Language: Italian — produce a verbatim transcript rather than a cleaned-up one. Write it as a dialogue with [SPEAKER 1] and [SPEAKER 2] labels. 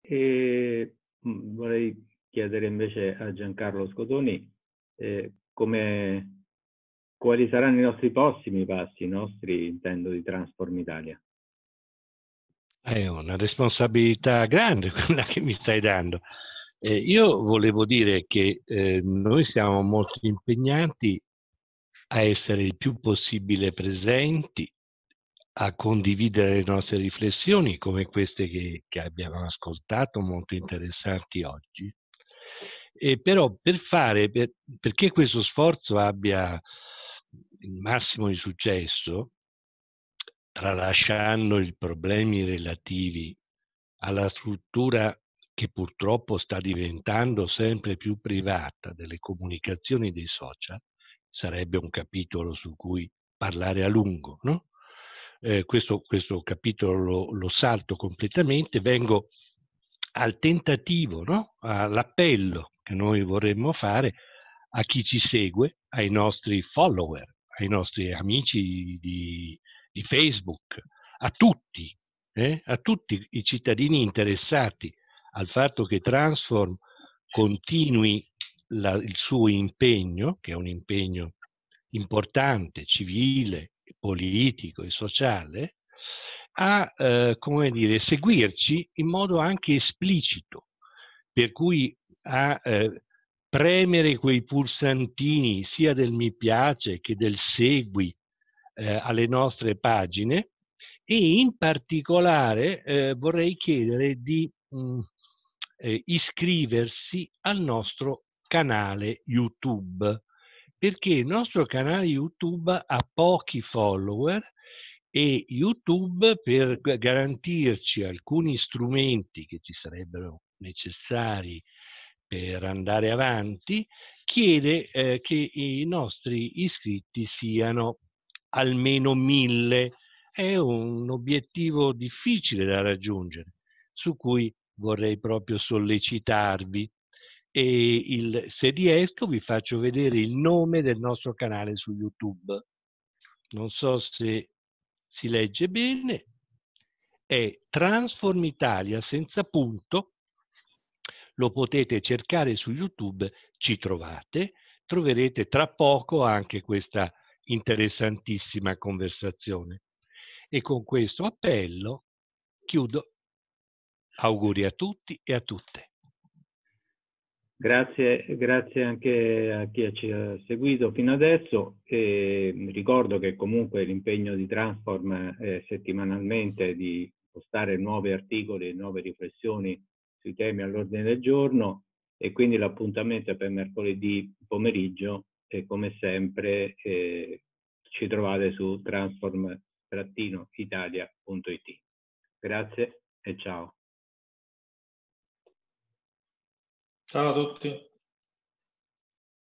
[SPEAKER 1] E mh, vorrei chiedere invece a Giancarlo Scotoni eh, come, quali saranno i nostri prossimi passi, i nostri, intendo, di Transform Italia.
[SPEAKER 2] È una responsabilità grande quella che mi stai dando. Eh, io volevo dire che eh, noi siamo molto impegnati a essere il più possibile presenti, a condividere le nostre riflessioni come queste che, che abbiamo ascoltato, molto interessanti oggi. E però per fare, per, perché questo sforzo abbia il massimo di successo, tralasciando i problemi relativi alla struttura che purtroppo sta diventando sempre più privata delle comunicazioni dei social, sarebbe un capitolo su cui parlare a lungo, no? Eh, questo, questo capitolo lo, lo salto completamente, vengo al tentativo, no? All'appello che noi vorremmo fare a chi ci segue, ai nostri follower, ai nostri amici di, di Facebook, a tutti, eh? a tutti i cittadini interessati al fatto che Transform continui la, il suo impegno, che è un impegno importante, civile, politico e sociale, a eh, come dire, seguirci in modo anche esplicito, per cui a eh, premere quei pulsantini sia del mi piace che del segui eh, alle nostre pagine, e in particolare eh, vorrei chiedere di mh, eh, iscriversi al nostro canale YouTube, perché il nostro canale YouTube ha pochi follower e YouTube, per garantirci alcuni strumenti che ci sarebbero necessari per andare avanti, chiede eh, che i nostri iscritti siano almeno mille. È un obiettivo difficile da raggiungere, su cui vorrei proprio sollecitarvi. E il, se riesco vi faccio vedere il nome del nostro canale su YouTube. Non so se si legge bene. È Transform Italia senza punto. Lo potete cercare su YouTube, ci trovate, troverete tra poco anche questa interessantissima conversazione. E con questo appello chiudo. Auguri a tutti e a tutte.
[SPEAKER 1] Grazie, grazie anche a chi ci ha seguito fino adesso. E ricordo che comunque l'impegno di Transform è settimanalmente di postare nuovi articoli e nuove riflessioni sui temi all'ordine del giorno, e quindi l'appuntamento è per mercoledì pomeriggio e come sempre eh, ci trovate su transform italia punto it. Grazie e ciao.
[SPEAKER 3] Ciao a tutti.